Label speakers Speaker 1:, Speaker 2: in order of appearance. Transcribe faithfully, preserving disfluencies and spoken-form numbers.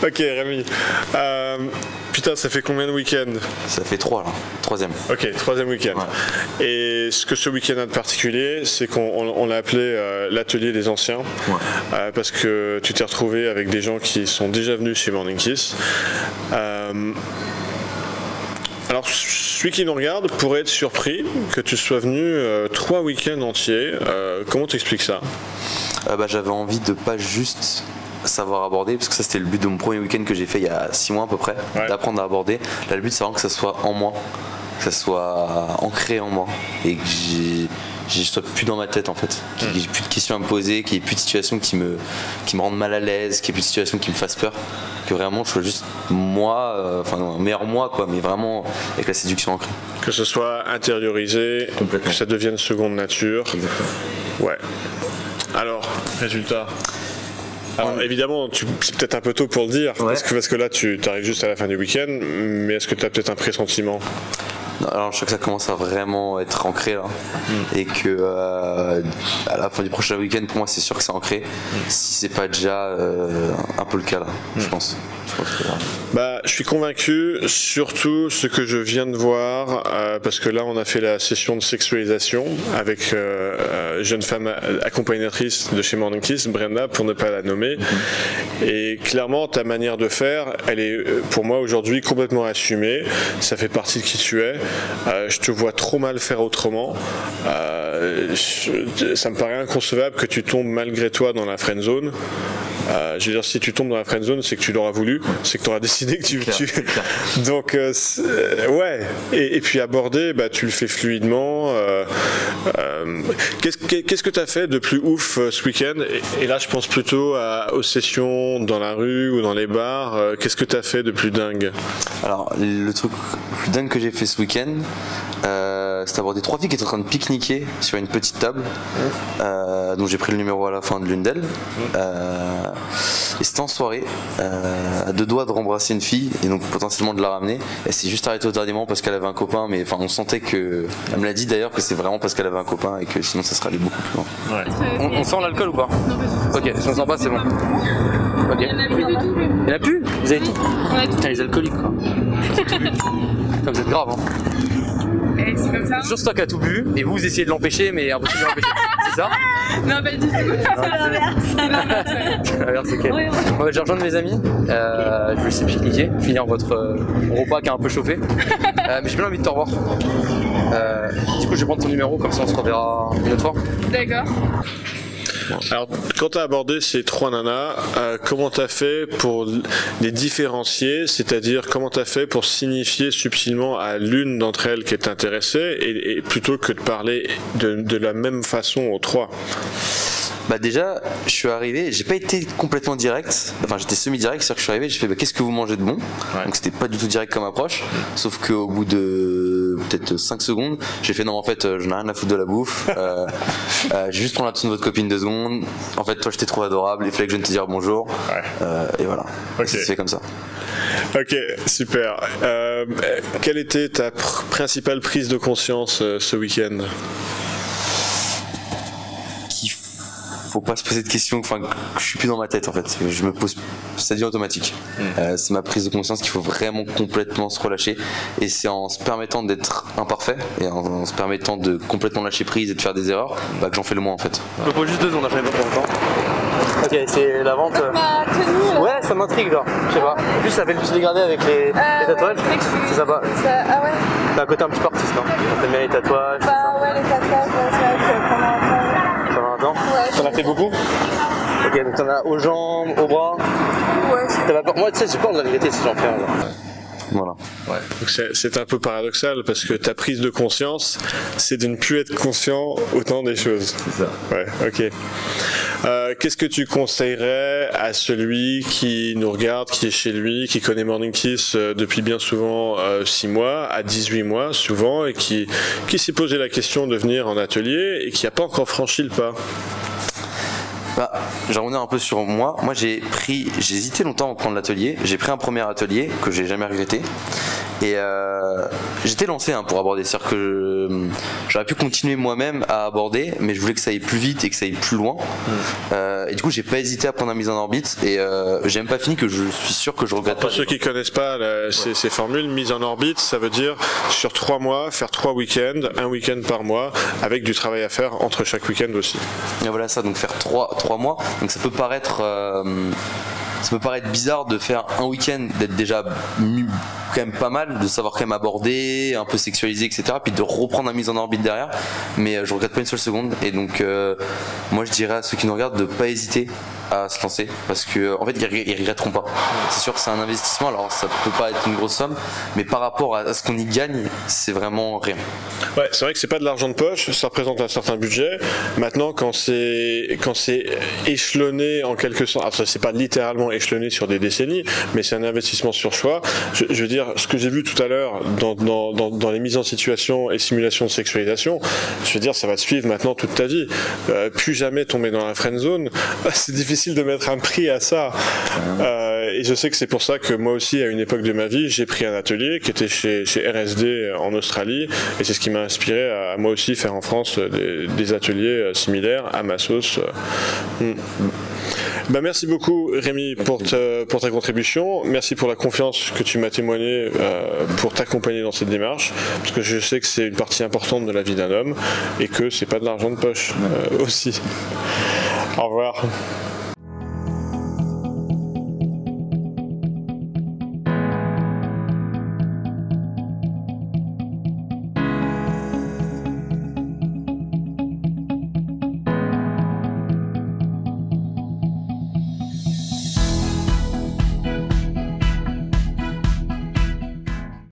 Speaker 1: Ok, Rémi. Euh, putain, ça fait combien de week-ends?
Speaker 2: Ça fait trois, là. Troisième.
Speaker 1: Ok, troisième week-end. Ouais. Et ce que ce week-end a de particulier, c'est qu'on on, on l'a appelé euh, l'atelier des anciens. Ouais. Euh, parce que tu t'es retrouvé avec des gens qui sont déjà venus chez Morning Kiss. Euh, alors, celui qui nous regarde pourrait être surpris que tu sois venu euh, trois week-ends entiers. Euh, comment t'expliques ça?
Speaker 2: euh, bah, J'avais envie de pas juste savoir aborder, parce que ça c'était le but de mon premier week-end que j'ai fait il y a six mois à peu près, ouais. d'apprendre à aborder. Là, le but c'est vraiment que ça soit en moi, que ça soit ancré en moi et que j'ai je sois plus dans ma tête en fait, qu'il n'y ait plus de questions à me poser, qu'il n'y ait plus de situations qui me, qui me rendent mal à l'aise, qu'il n'y ait plus de situations qui me fassent peur, que vraiment je sois juste moi, euh, enfin non, meilleur moi quoi, mais vraiment avec la séduction ancrée.
Speaker 1: Que ce soit intériorisé, que ça devienne seconde nature.
Speaker 2: Exactement.
Speaker 1: Ouais. Alors, résultat. Alors ouais. Évidemment, tu, c'est peut-être un peu tôt pour le dire, ouais. parce, que, parce que là tu arrives juste à la fin du week-end, mais est-ce que tu as peut-être un pressentiment?
Speaker 2: Alors je crois que ça commence à vraiment être ancré là, mm. et que euh, à la fin du prochain week-end pour moi c'est sûr que c'est ancré, mm. si c'est pas déjà euh, un peu le cas là, mm. je pense. Je pense que,
Speaker 1: bah, je suis convaincu, surtout ce que je viens de voir, euh, parce que là on a fait la session de sexualisation avec euh, jeune femme accompagnatrice de chez Morning Kiss, Brenda pour ne pas la nommer, mm. et clairement ta manière de faire, elle est pour moi aujourd'hui complètement assumée, ça fait partie de qui tu es. Euh, je te vois trop mal faire autrement. Euh, je, ça me paraît inconcevable que tu tombes malgré toi dans la friend zone. Euh, je veux dire, si tu tombes dans la friend zone, c'est que tu l'auras voulu, c'est que tu auras décidé que tu. tu... Donc, euh, ouais. Et, et puis aborder, bah, tu le fais fluidement. Euh, euh, qu'est-ce, qu'est-ce que tu as fait de plus ouf euh, ce week-end? et, et là, je pense plutôt à, aux sessions dans la rue ou dans les bars. Euh, qu'est-ce que tu as fait de plus dingue?
Speaker 2: Alors, le truc le plus dingue que j'ai fait ce week-end, euh, c'est aborder trois filles qui étaient en train de pique-niquer sur une petite table. Euh, donc j'ai pris le numéro à la fin de l'une d'elles. Euh, et c'était en soirée, euh, à deux doigts de rembrasser une fille et donc potentiellement de la ramener. Elle s'est juste arrêtée au dernier moment parce qu'elle avait un copain, mais enfin on sentait que. Elle me l'a dit d'ailleurs que c'est vraiment parce qu'elle avait un copain et que sinon ça serait allé beaucoup plus loin. Ouais. On, on sent l'alcool ou pas? Non, pas du tout. Ok, si on sent pas, c'est bon. Ok. Il y en a plus du tout. Il y en a plus? Vous avez tout? On a tout. Putain, les alcooliques quoi. Comme vous êtes grave, hein.
Speaker 3: Et c'est comme ça.
Speaker 2: Toujours stock a tout bu et vous vous essayez de l'empêcher, mais impossible de l'empêcher. C'est ça?
Speaker 3: Non, pas du tout. C'est l'inverse.
Speaker 2: C'est l'inverse, ok. Oui, oui. Bon, je vais rejoindre mes amis. Euh, je vais laisser pique-niquer, finir votre euh, repas qui a un peu chauffé. Euh, mais j'ai bien envie de te revoir. Euh, du coup, je vais prendre ton numéro, comme ça on se reverra une autre fois.
Speaker 3: D'accord.
Speaker 1: Alors, quand tu as abordé ces trois nanas, euh, comment tu as fait pour les différencier, c'est-à-dire comment tu as fait pour signifier subtilement à l'une d'entre elles qui est intéressée, et, et plutôt que de parler de, de la même façon aux trois?
Speaker 2: Bah déjà, je suis arrivé, j'ai pas été complètement direct, enfin j'étais semi-direct, c'est-à-dire que je suis arrivé, j'ai fait bah, qu'est-ce que vous mangez de bon, ouais. Donc c'était pas du tout direct comme approche, sauf qu'au bout de peut-être cinq secondes, j'ai fait non en fait je n'ai rien à foutre de la bouffe, euh, euh, j'ai juste prendre l'attention de votre copine deux secondes, en fait toi je t'ai trouvé adorable, il fallait que je vienne te dire bonjour, ouais. euh, et voilà, okay. Ça se fait comme ça.
Speaker 1: Ok, super. Euh, quelle était ta pr- principale prise de conscience euh, ce week-end?
Speaker 2: Faut pas se poser de questions, enfin je suis plus dans ma tête en fait, je me pose, ça devient automatique. Mmh. Euh, c'est ma prise de conscience qu'il faut vraiment complètement se relâcher et c'est en se permettant d'être imparfait et en, en se permettant de complètement lâcher prise et de faire des erreurs bah, que j'en fais le moins en fait.
Speaker 4: Je me pose juste deux secondes, j'arrive pas pour longtemps. Ok, c'est la vente.
Speaker 3: Ma tenue, là.
Speaker 4: Ouais, ça m'intrigue genre, je sais pas. En plus ça fait le petit dégradé avec les, euh, les tatouages, ouais, c'est sympa.
Speaker 3: Ça... Ah ouais.
Speaker 4: T'as un côté un petit peu artiste, non? T'aimes bien les tatouages?
Speaker 3: Bah ouais, les tatouages, ouais, c'est vrai que pendant un temps.
Speaker 4: Pendant un temps?
Speaker 3: Ouais.
Speaker 4: T'en as fait beaucoup? Ok, donc t'en as aux jambes, aux bras?
Speaker 3: Ouais.
Speaker 4: T'as pas... Moi tu sais, j'ai peur de la vérité si j'en fais un. Genre.
Speaker 2: Voilà.
Speaker 1: Ouais. Donc c'est, c'est un peu paradoxal parce que ta prise de conscience, c'est de ne plus être conscient autant des choses.
Speaker 2: C'est ça.
Speaker 1: Ouais, ok. Euh, qu'est-ce que tu conseillerais à celui qui nous regarde, qui est chez lui, qui connaît Morning Kiss euh, depuis bien souvent euh, six mois, à dix-huit mois souvent, et qui, qui s'est posé la question de venir en atelier et qui n'a pas encore franchi le pas?
Speaker 2: Bah, je vais revenir un peu sur moi. Moi, j'ai pris, j'ai hésité longtemps à prendre l'atelier. J'ai pris un premier atelier que j'ai jamais regretté. Et euh, j'étais lancé hein, pour aborder, c'est-à-dire que j'aurais pu continuer moi-même à aborder, mais je voulais que ça aille plus vite et que ça aille plus loin. Mmh. Euh, et du coup, j'ai pas hésité à prendre la mise en orbite et euh, j'ai même pas fini que je suis sûr que je regrette
Speaker 1: Pour
Speaker 2: pas.
Speaker 1: Pour ceux qui connaissent pas la, ces, ouais. ces formules, mise en orbite, ça veut dire sur trois mois, faire trois week-ends, un week-end par mois, avec du travail à faire entre chaque week-end aussi.
Speaker 2: Et voilà ça, donc faire trois, trois mois, donc ça peut paraître... Euh, Ça peut paraître bizarre de faire un week-end, d'être déjà quand même pas mal, de savoir quand même aborder, un peu sexualiser, et cetera. Puis de reprendre la mise en orbite derrière. Mais je regrette pas une seule seconde. Et donc, euh, moi je dirais à ceux qui nous regardent de pas hésiter à se lancer. Parce que, en fait, ils, ils regretteront pas. C'est sûr que c'est un investissement, alors ça peut pas être une grosse somme. Mais par rapport à ce qu'on y gagne, c'est vraiment rien.
Speaker 1: Ouais, c'est vrai que c'est pas de l'argent de poche, ça représente un certain budget. Maintenant, quand c'est, quand c'est échelonné en quelque sorte, alors c'est pas littéralement échelonné sur des décennies, mais c'est un investissement sur choix. Je, je veux dire, ce que j'ai vu tout à l'heure dans, dans, dans, dans les mises en situation et simulations de sexualisation, je veux dire, ça va te suivre maintenant toute ta vie. Euh, plus jamais tomber dans la friend zone. C'est difficile de mettre un prix à ça. Euh, et je sais que c'est pour ça que moi aussi, à une époque de ma vie, j'ai pris un atelier qui était chez, chez R S D en Australie, et c'est ce qui m'a inspiré à, à moi aussi faire en France des, des ateliers similaires à ma sauce. Mm. Ben, merci beaucoup Rémi pour, te, pour ta contribution, merci pour la confiance que tu m'as témoigné euh, pour t'accompagner dans cette démarche, parce que je sais que c'est une partie importante de la vie d'un homme et que c'est pas de l'argent de poche euh, aussi. Au revoir.